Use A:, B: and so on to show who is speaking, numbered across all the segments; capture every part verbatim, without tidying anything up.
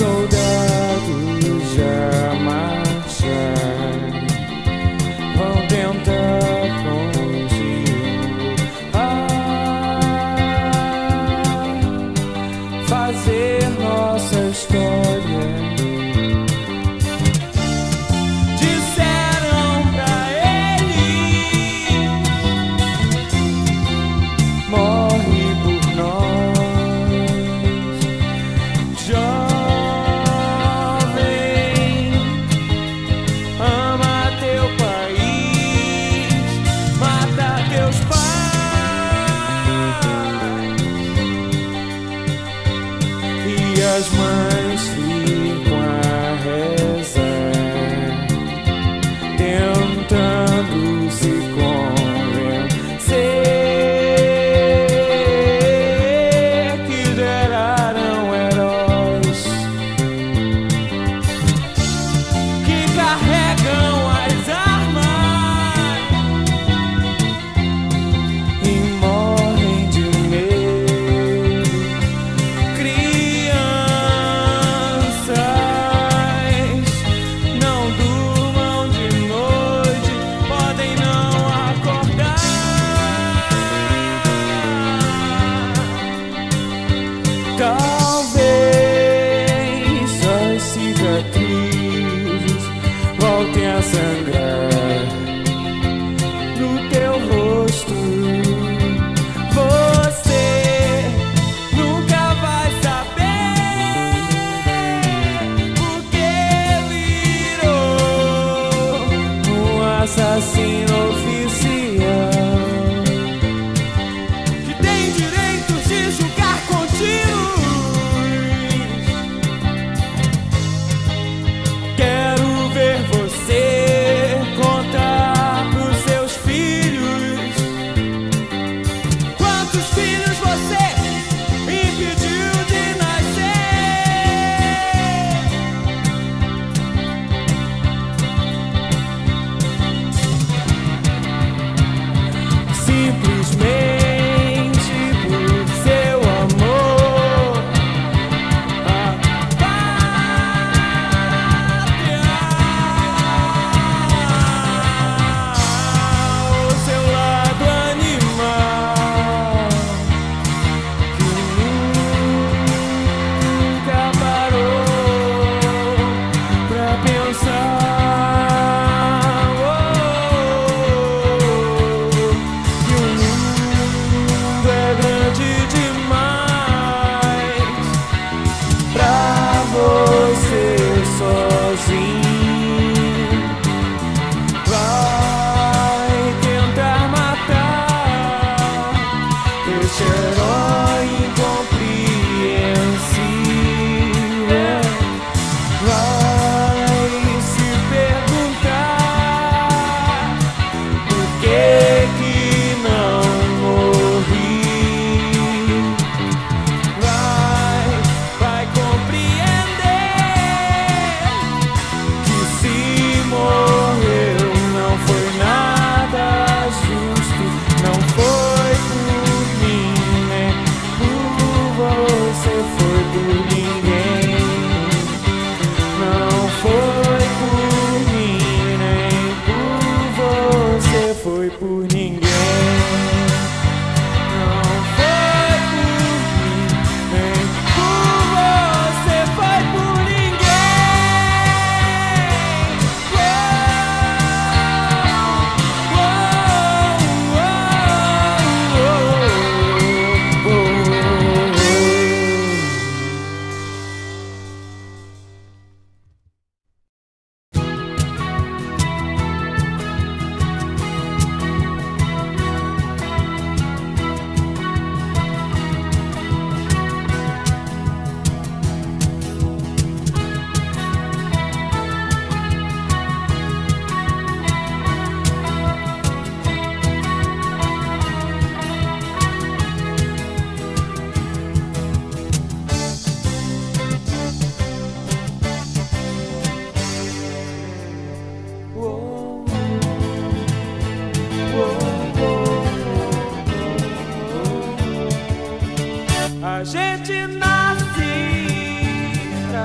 A: soldados já marchar, vão tentar continuar, fazer nossa história. Disseram pra ele: morre por nós, Jorge.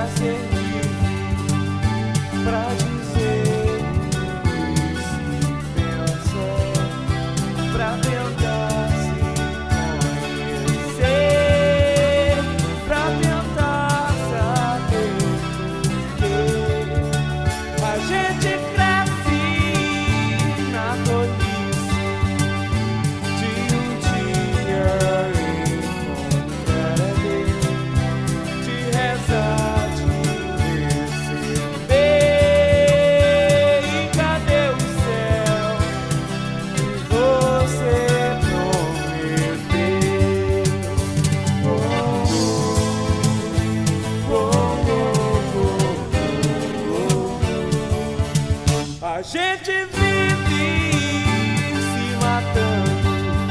A: pra ser livre, pra dizer o que se pensa, pra tentar se conhecer, pra tentar saber porquê a gente cresce na tolice de um dia encontrar a Deus, de rezar, de receber. E cadê o céu que você prometeu? Oh, oh, oh, oh, oh. A gente vive se matando,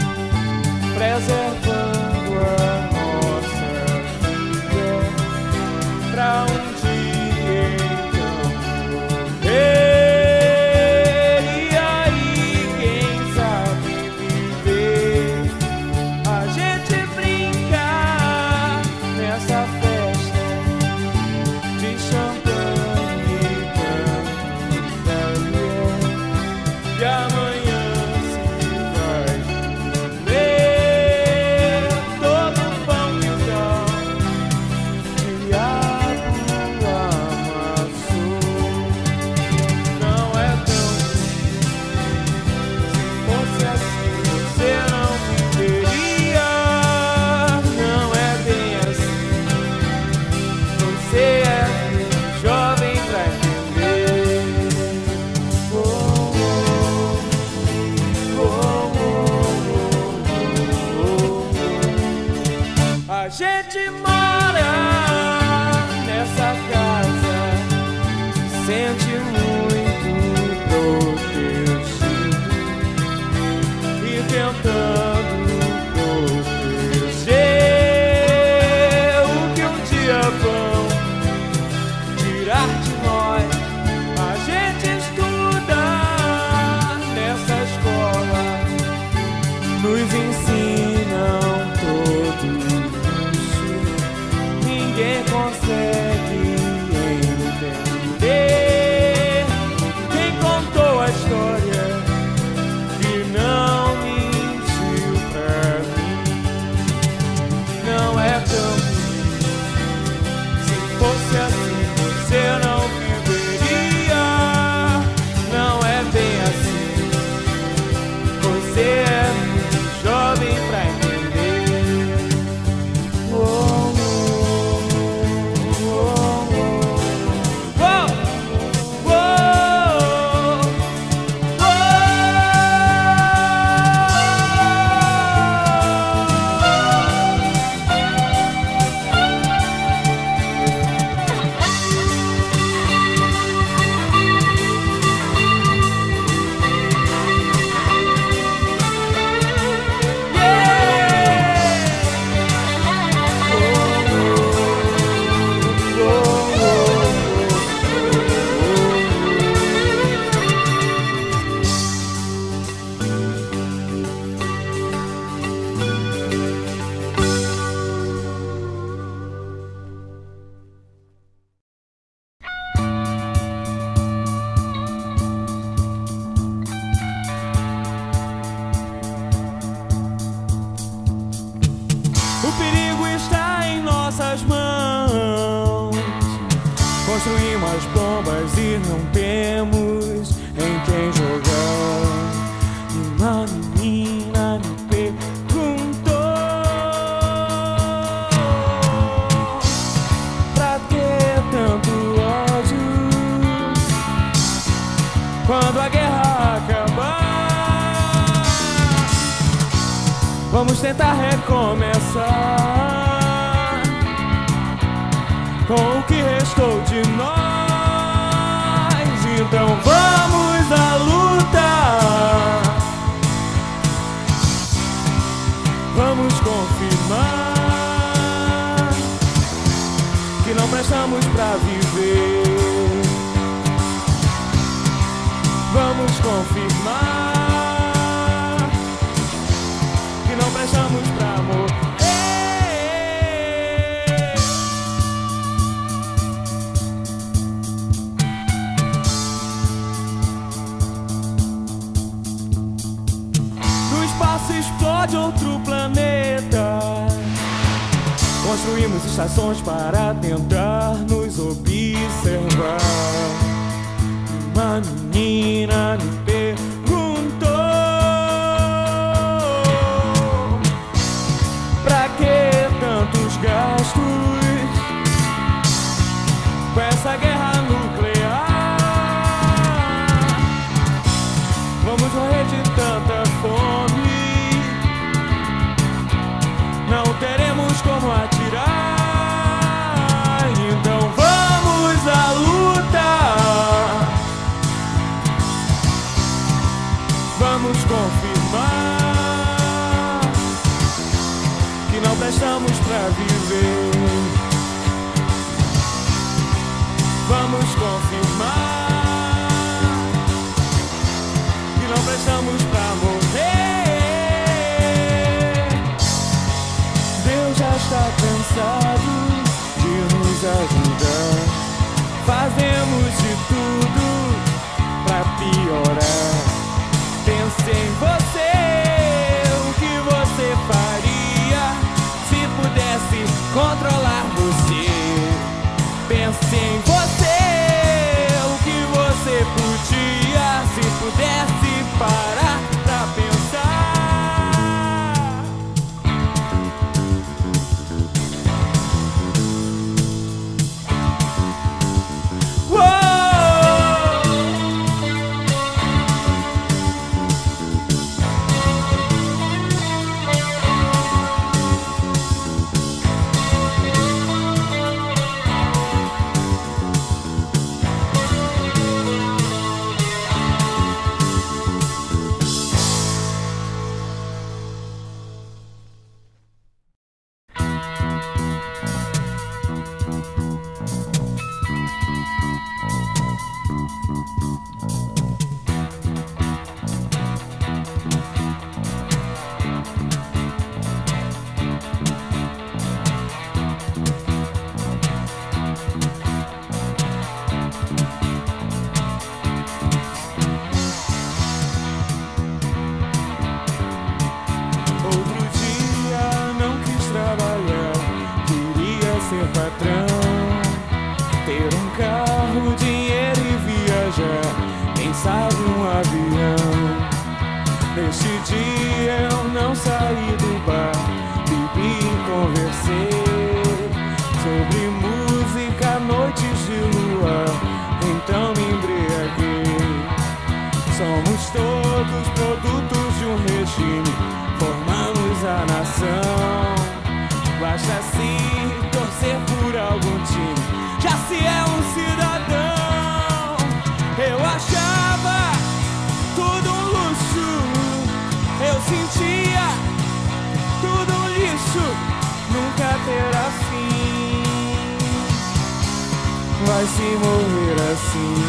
A: preservando a nossa vida, pra um dia então morrer. E aí, quem sabe viver, a gente brinca nessa festa de champanhe e cantaria. E amanhã se vai comer todo o pão que o diabo amassou. Não é tão se fosse assim você não viveria. Não é bem assim, você é jovem pra entender. Oh, oh, oh, oh. A gente mora nessa casa, se sente muito protegido e tentando proteger o que um dia vão tirar de nós. A gente estuda nessa escola, nos ensinam todos isso. Ninguém consegue entender. Quem contou a história que não mentiu pra mim? Não é tão se fosse assim você não viveria. Não é bem assim, você é jovem pra entender. Oh, oh, oh, oh, oh, oh, o perigo está em nossas mãos. Construímos bombas e não temos em quem jogar. E uma menina me perguntou: pra que tanto ódio quando a guerra acabar? Vamos tentar recomeçar com o que restou de nós. Então vamos à luta, vamos confirmar que não prestamos pra viver. Vamos confirmar que não prestamos pra morrer. pó de outro planeta. Construímos estações para tentar nos observar. Uma menina me perguntou: pra que tantos gastos com essa guerra nuclear? Vamos morrer de tanta fome, não teremos como atirar. Então vamos à luta, vamos confirmar que não prestamos pra viver. Vamos confirmar que não prestamos pra morrer. Deus já está cansado de nos ajudar. Fazemos de tudo pra piorar. Pense em você, o que você faria se pudesse controlar você? Pense em você, o que você podia se pudesse parar pra pensar. Vai se morrer assim.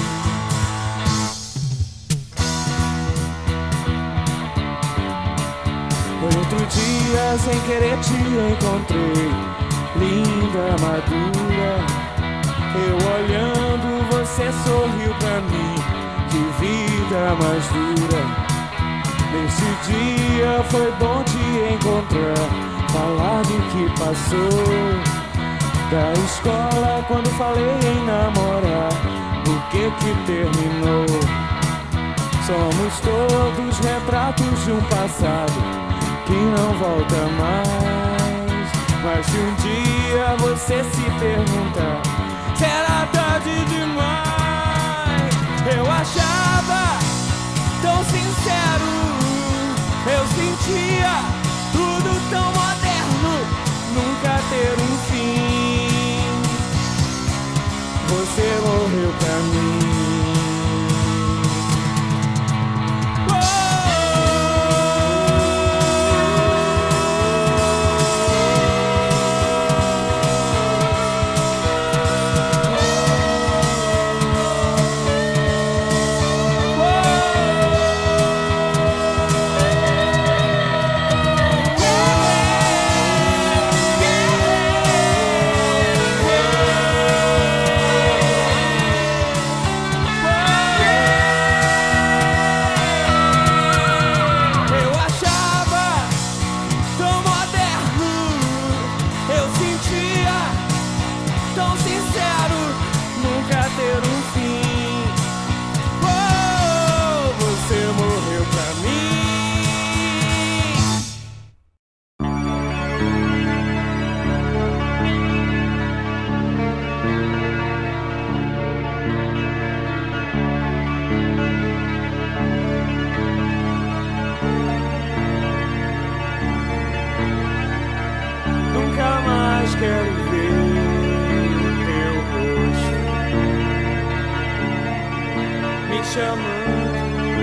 A: Foi outro dia, sem querer te encontrei, linda, madura. Eu olhando, você sorriu pra mim. Que vida mais dura. Nesse dia foi bom te encontrar, falar do que passou. Da escola, quando falei em namorar, por que que terminou? Somos todos retratos de um passado que não volta mais. Mas se um dia você se perguntar, será tarde demais? Eu achava tão sincero, eu sentia tudo tão moderno, nunca ter um fim. Você morreu pra mim. te amando,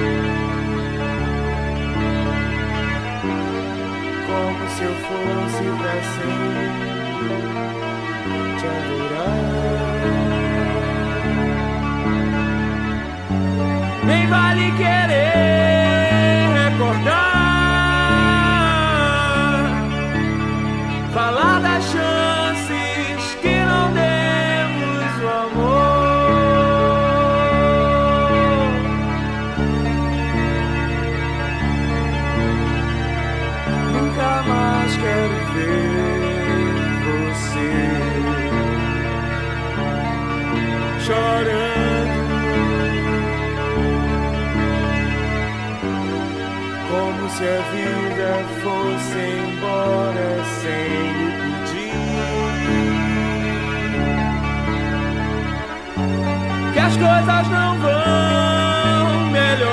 A: como se eu fosse pra sempre te adorar. Nem vale querer recordar, falar das chances que não demos o amor. Nunca mais quero ver você chorando, como se a vida fosse embora sem lhe pedir. Que as coisas não vão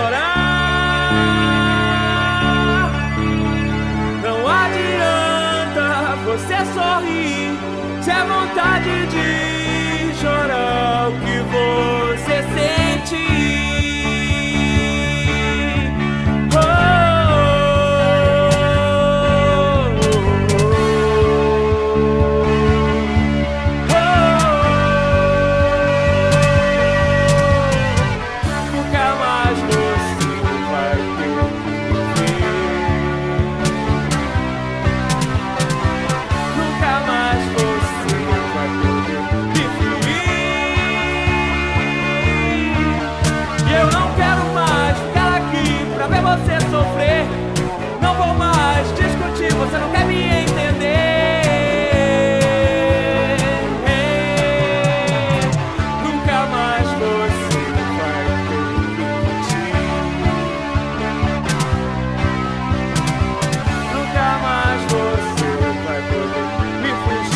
A: melhorar, não adianta você sorrir se é vontade de chorar o que você sente. Você não quer me entender. Nunca mais você vai permitir. Nunca mais você vai poder me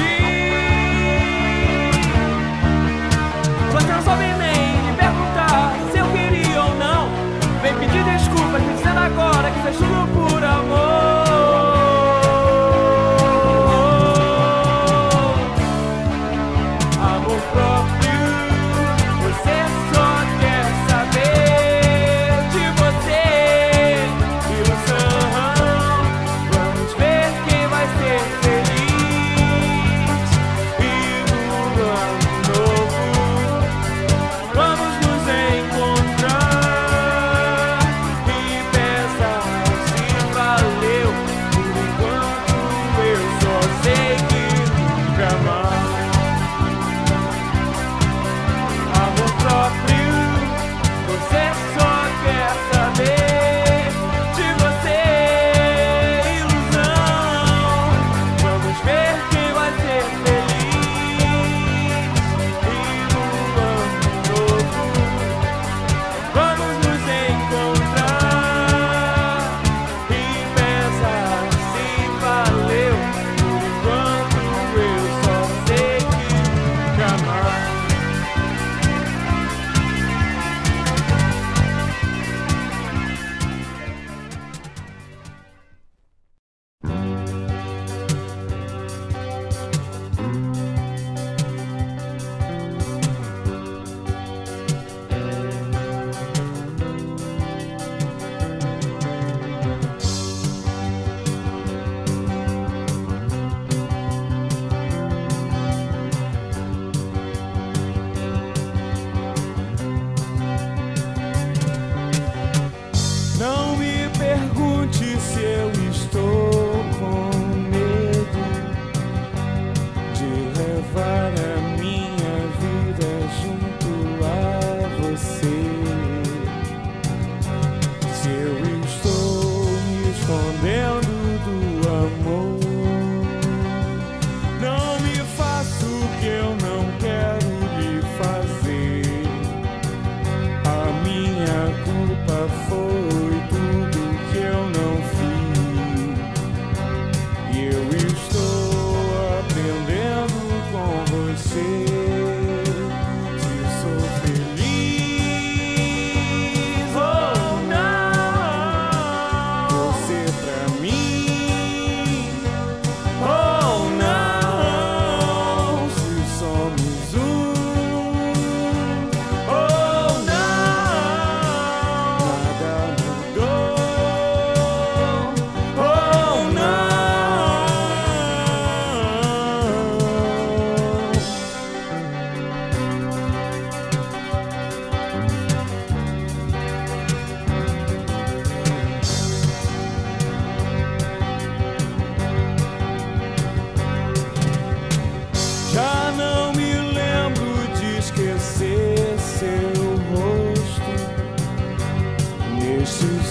A: fugir. Você não soube nem me perguntar se eu queria ou não. Vem pedir desculpas me dizendo agora que fez tudo por amor. Oh,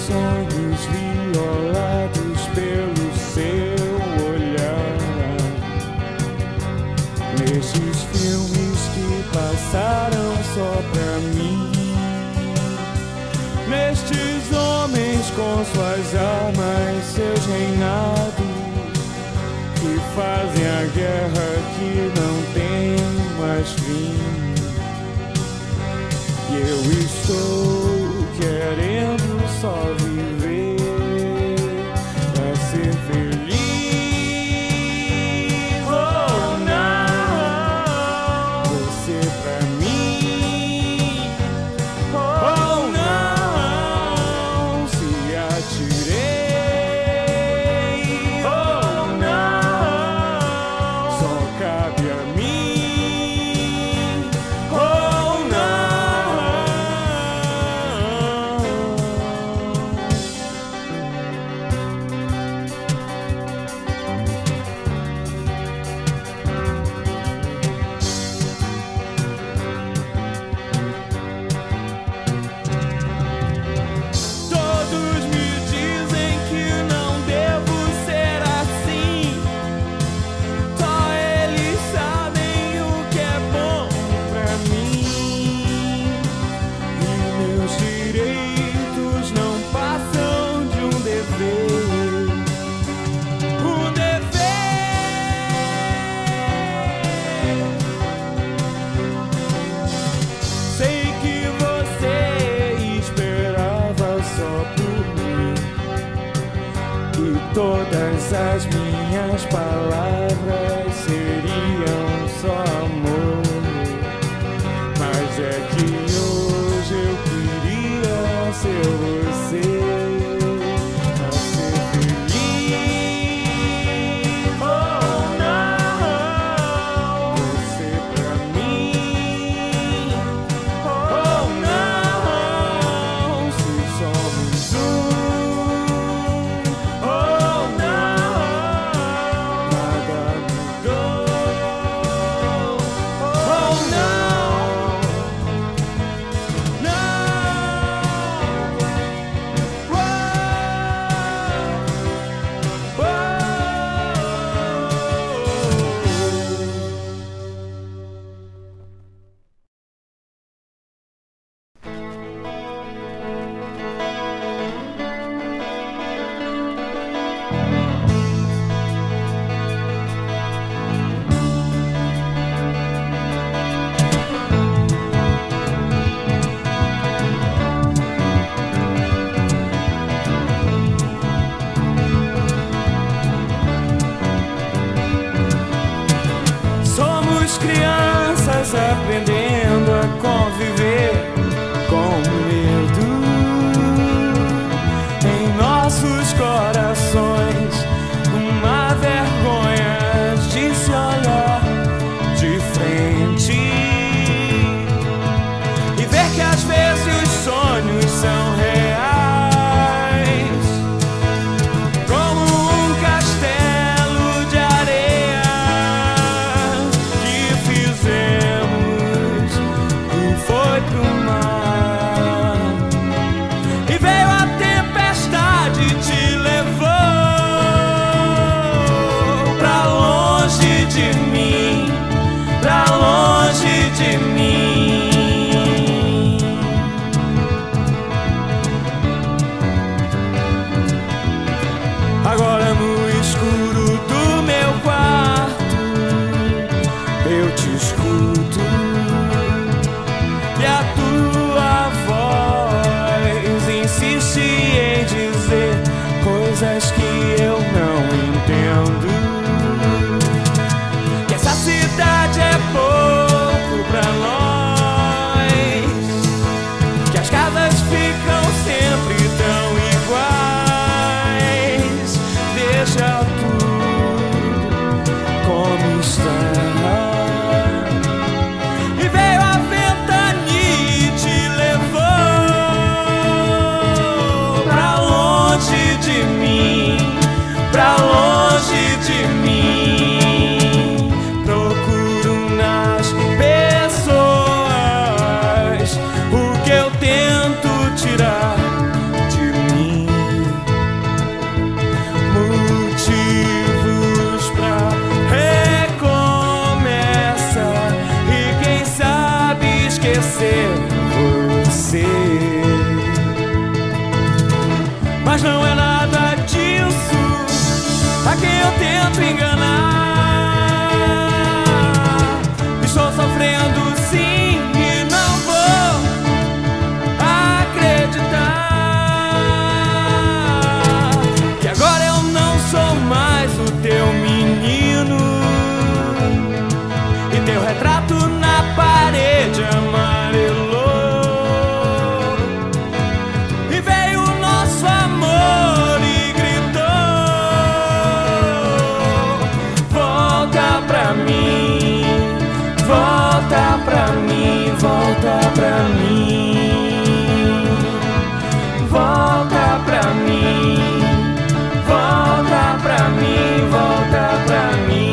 B: sonhos violados pelo seu olhar. Nestes filmes que passaram só pra mim, nestes homens com suas armas, seus reinados, que fazem a guerra que não tem mais fim. E eu estou querendo só viver pra ser feliz. Oh não, você pra mim. Oh não, se atirei. Oh não, só cabe a mim. Oh todas as minhas palavras seriam só amor. Mas é que hoje eu queria ser você, pra ser feliz. Oh não, você pra mim. Oh não, se somos um. ser você. Mas não é nada disso a quem eu tento enganar. Estou sofrendo sim e não vou acreditar que agora eu não sou mais o teu menino e teu retrato na parede amarelou. E veio o nosso amor e gritou: volta pra mim, volta pra mim, volta pra mim, volta pra mim, volta pra mim, volta pra mim.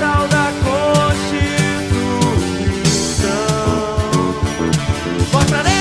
A: Mostra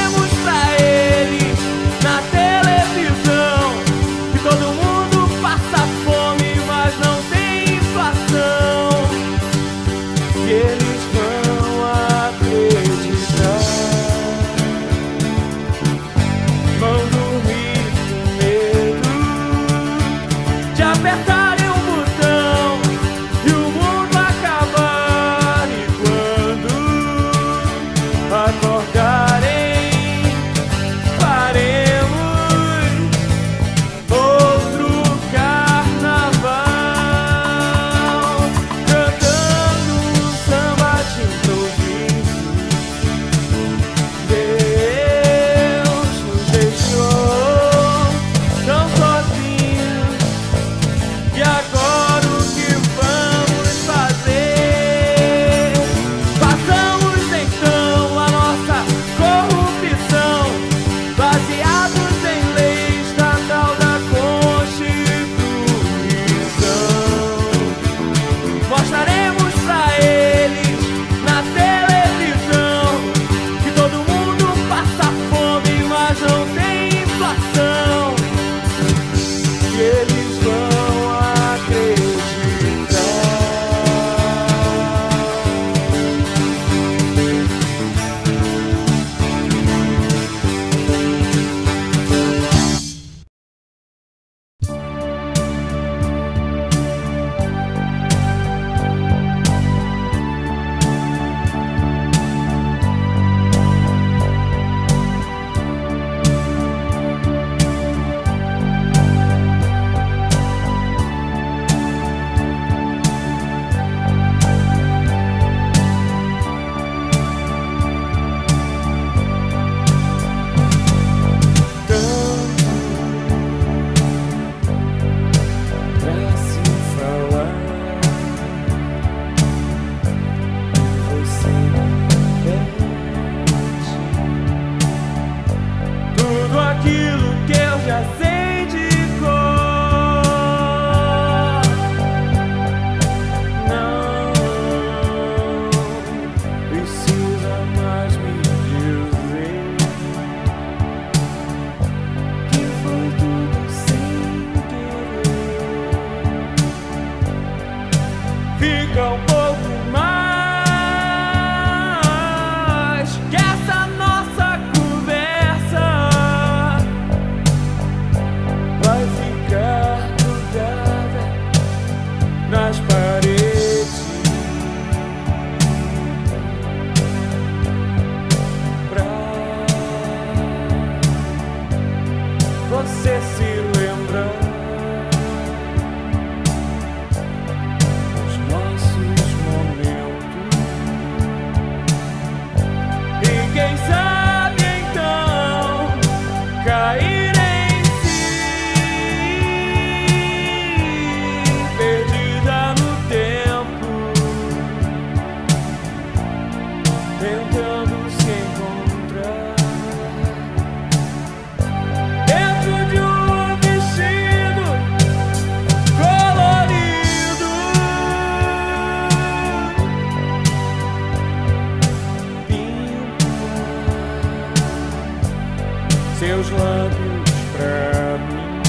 B: seus lábios pra mim.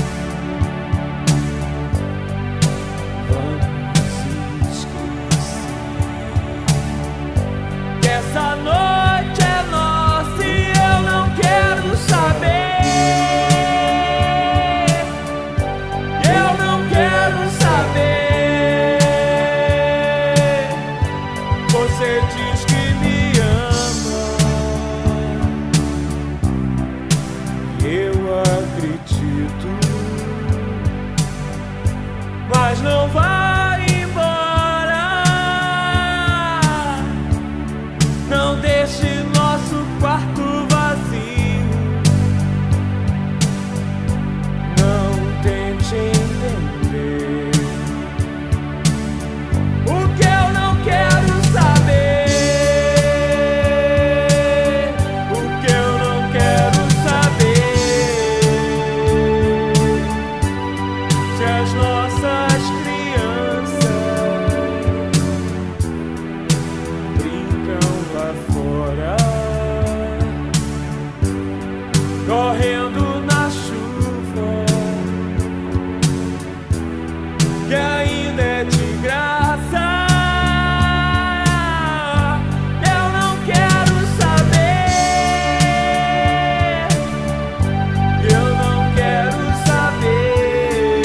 B: Vamos esquecer
A: que essa noite é nossa e eu não quero saber. Eu não quero saber. Você diz que me ama,
B: eu acredito,
A: mas não vai embora. Não deixe nosso quarto vazio.
B: não tente entender
A: O que eu não quero saber. O que eu não quero saber. Se as nossas crianças
B: brincam lá fora,
A: correndo na chuva, que ainda é de graça. Eu não quero saber. Eu não quero saber.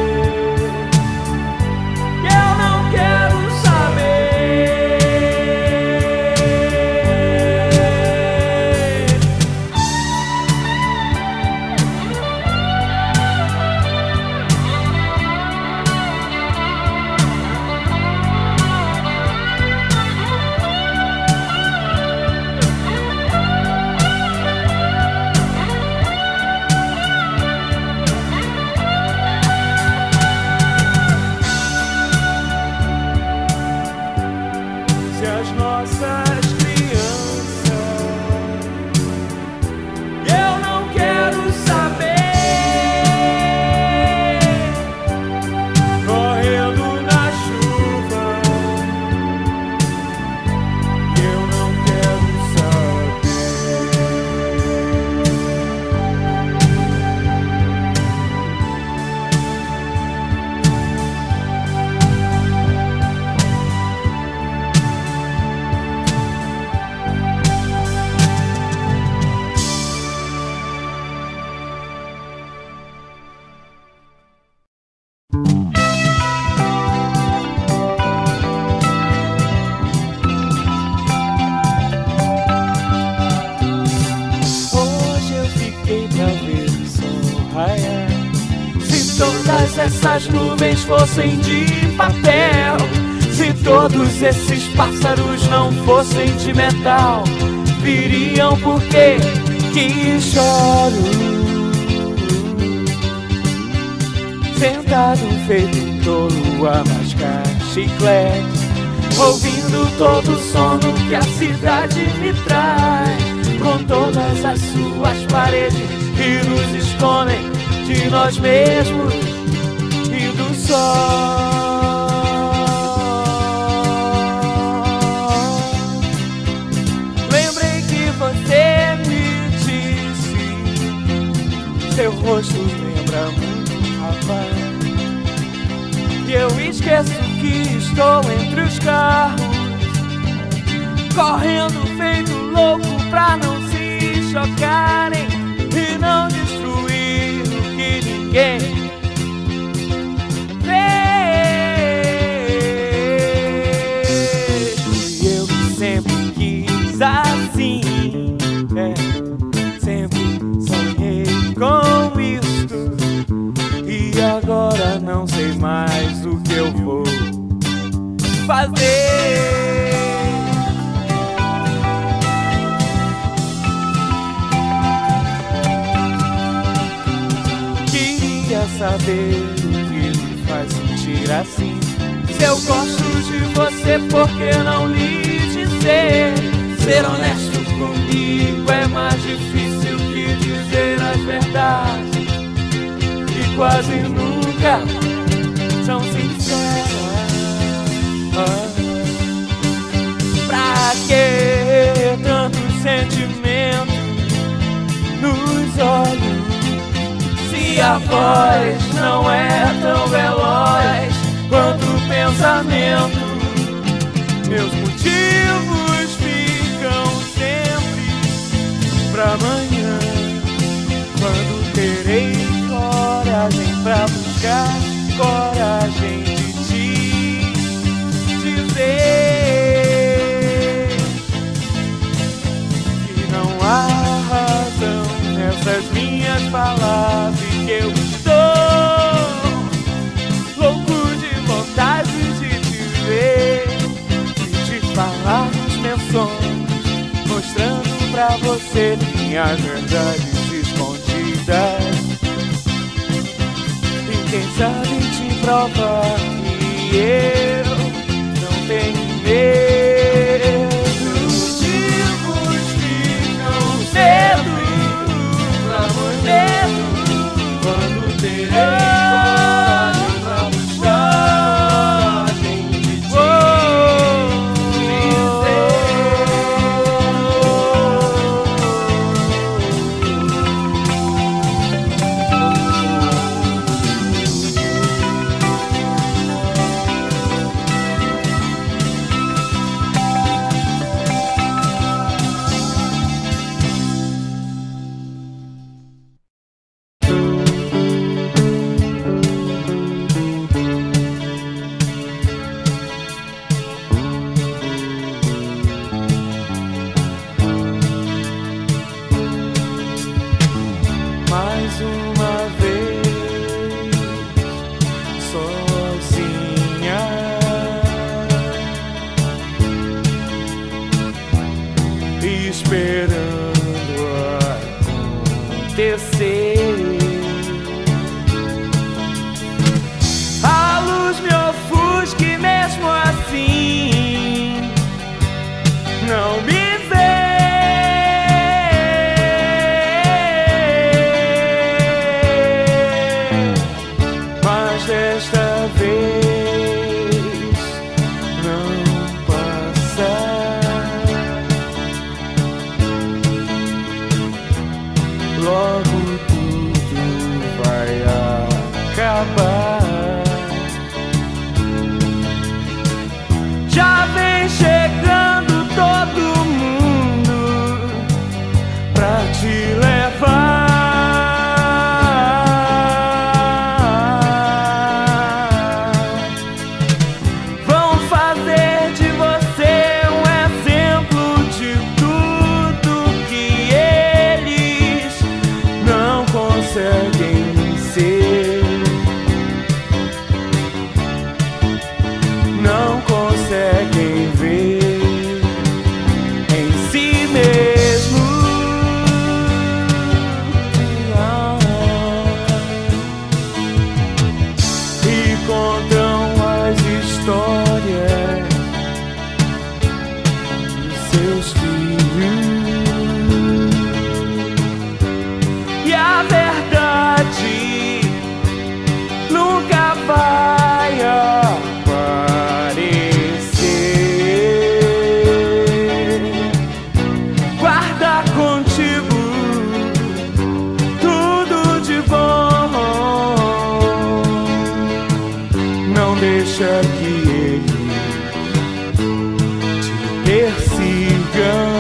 A: Eu não quero saber. Se as nossas crianças, eu não quero saber, correndo na chuva,
B: eu não quero saber.
A: hoje eu fiquei pra ver o sol raiar. Se todas essas nuvens fossem de papel, se todos esses pássaros não fossem de metal, viriam porque que choro. Sentado feito um tolo a mascar chiclete, ouvindo todo o sono que a cidade me traz, com todas as suas paredes que nos escondem de nós mesmos e do sol. Lembrei que você me disse, seu rosto lembra muito um rapaz, e eu esqueço que estou entre os carros, correndo feito louco pra não se chocarem e não destruir o que ninguém fez. E eu sempre quis assim, é, sempre sonhei com isto, e agora não sei mais o que eu vou fazer. Saber o que me faz sentir assim. Se eu gosto de você, por que não lhe dizer? Ser honesto comigo é mais difícil que dizer as verdades, que quase nunca são sinceras. Pra que tanto sentimento nos olhos? e a voz não é tão veloz quanto o pensamento.
B: Meus motivos ficam sempre pra amanhã, quando terei coragem pra buscar coragem de te dizer que não há razão nessas minhas palavras e que eu estou louco de vontade de te ver e te falar os meus sonhos, mostrando pra você minhas verdades escondidas. E quem sabe te provar que eu não tenho medo.
A: Motivos ficam sempre pra amanhã, quando terei coragem pra buscar coragem de te
B: mais uma vez sozinha, esperando acontecer. A luz me ofusca e mesmo assim não me desta vez não passa. Logo tudo vai acabar. Já vem chegando todo mundo pra te levar. Conseguem ser, não conseguem ver em si mesmo. E contam as histórias dos seus filhos. A verdade nunca vai aparecer. Guarda contigo tudo de bom. Não deixa que eles te persigam.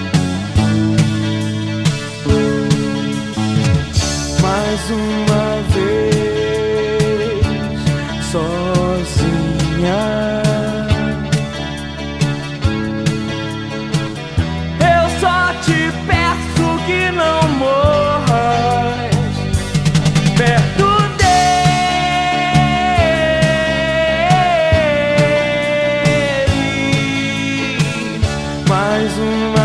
B: mais uma vez. mais uma